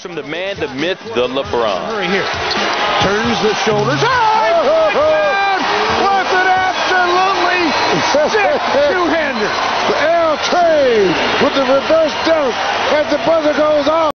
from the man, the myth, the LeBron. Murray here. Turns the shoulders. Oh, what an absolutely sick two-hander. L. Train with the reverse dunk as the buzzer goes off.